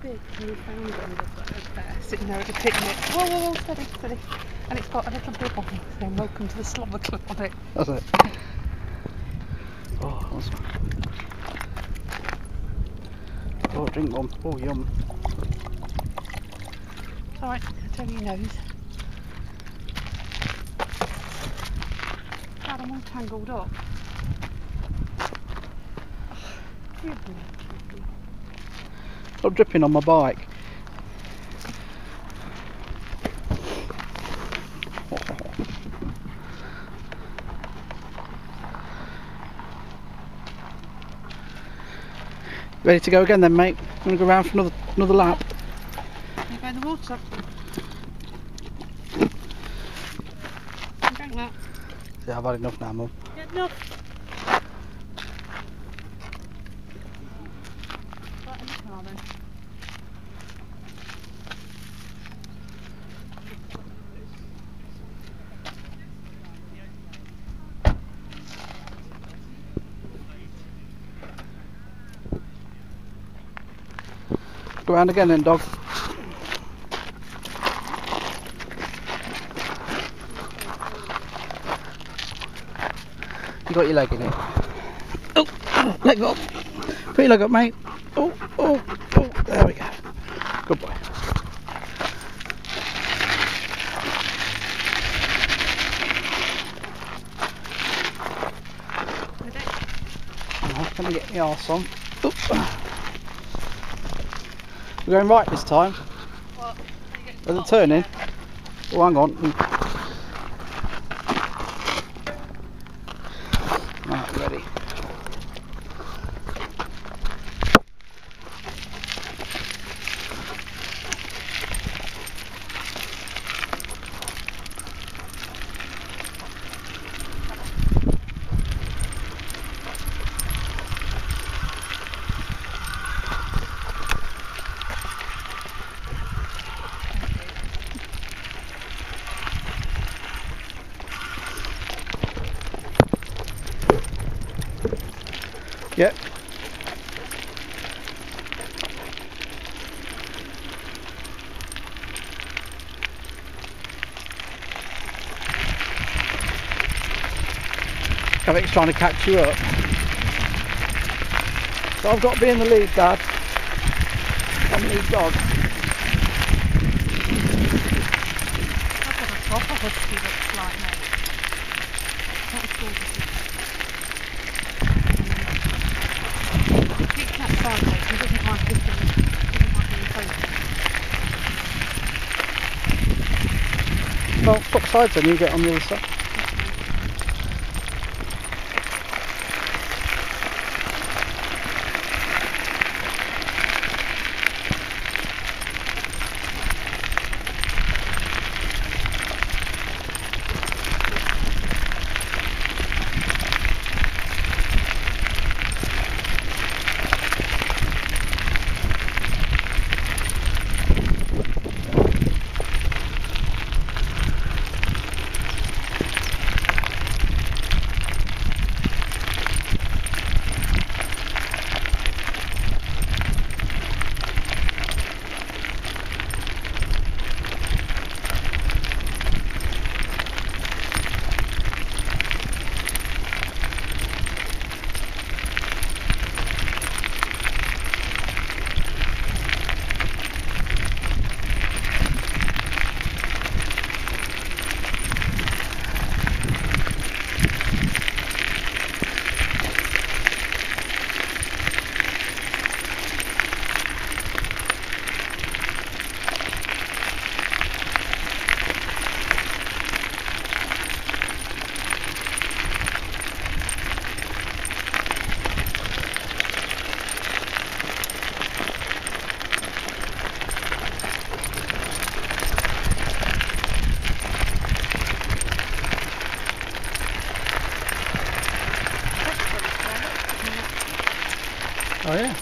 big and we found one there sitting there at the picnic. Whoa, whoa, whoa, steady, steady. And it's got a little bib on it saying welcome to the Slobber Club on it. That's it. Oh, awesome. Oh, drink one. Oh, yum. It's alright, I'll tell you your nose. God, I'm all tangled up. Stop dripping on my bike. Ready to go again then, mate? I'm going to go round for another lap. You go in the water. Drink that. Yeah, I've had enough now, Mum. Yeah, enough. Right in the car then. Go round again then, dog. You got your leg in it. Oh, leg up. Put your leg up, mate. Oh, oh, oh. There we go. Good boy. Now, let me get the arse on. Oh. We're going right this time. What? There's a turning. Oh, hang on. Right, ready. Yep. Kavik's trying to catch you up. So I've got to be in the lead, Dad. I'm the lead dog. I've got a proper husky that's like me. Not as gorgeous as that. Keeps that sideways, he doesn't like this thing. Doesn't like being focused. Well, swap sides then, you get on the other side. Oh yeah.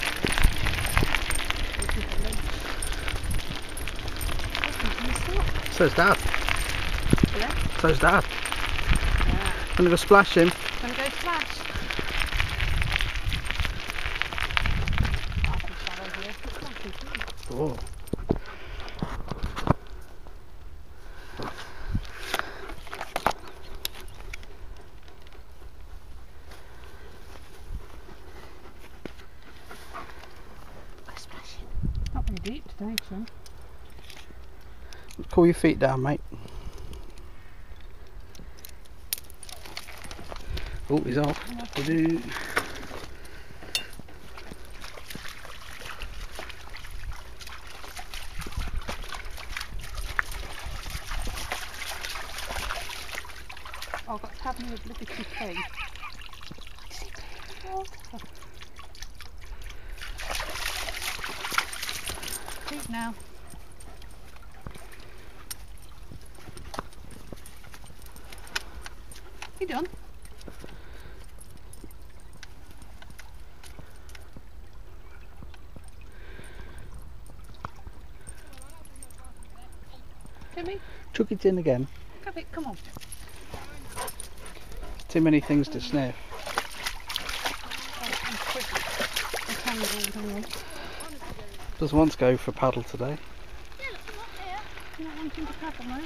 So's Dad. Yeah? So's Dad. Yeah. Gonna go splash him. Gonna go splash. I'll be shallow here. It's splashing too. Oh. Not very deep today, son. Cool your feet down, mate. Oh, he's off. Do-do. I've got to have me a bloody tea. Feet now. You done? Timmy, Chuck it in again. Kavik, come on. Too many things to sniff. I'm quick. I'm tangled anyway. Doesn't want to go for a paddle today. You're not wanting to paddle, mate?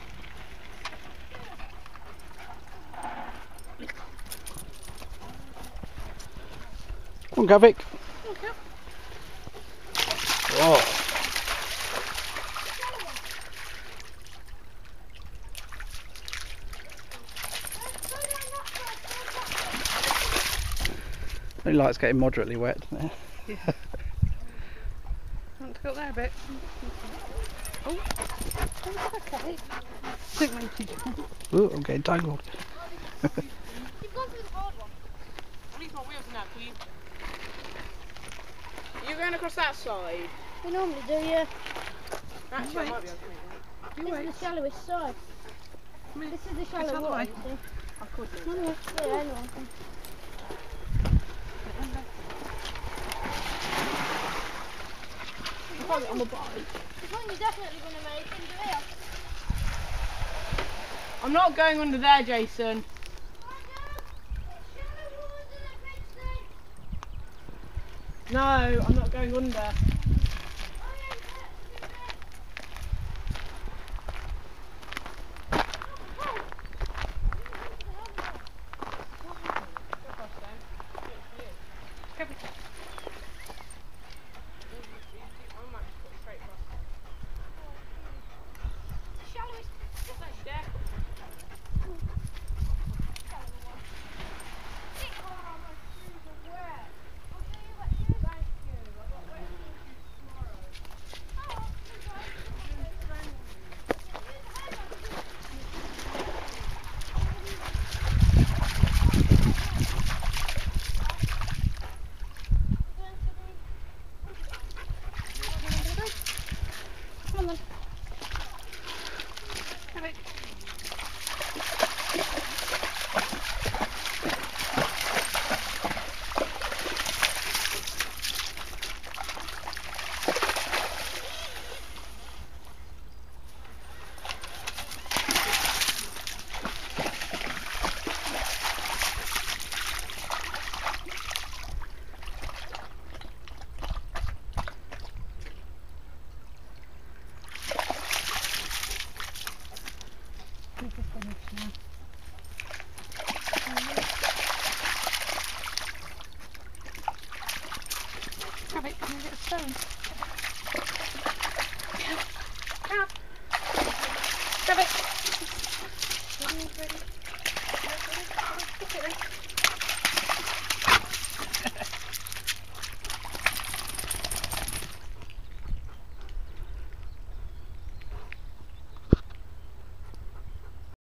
Come on, Kavik. Okay. Oh. Only like it's getting moderately wet, doesn't it? Yeah. Want to go there a bit? Oh, okay. Don't make it. Oh, I'm getting tangled. You've gone through the hard one. I need my wheels in that, please. You're going across that side? We normally do, yeah. Actually, I might be able to make that. This is the shallowest side. This is the shallow water, you see. I could do. Yeah, anyone can. On the bike. It's one you're definitely going to make into here. I'm not going under there, Jason. No, I'm not going under. Come on then. Kavik. Keep it finished now. Kavik, can you get a stone? Kavik! Ready? Ready? Ready? Ready? Ready?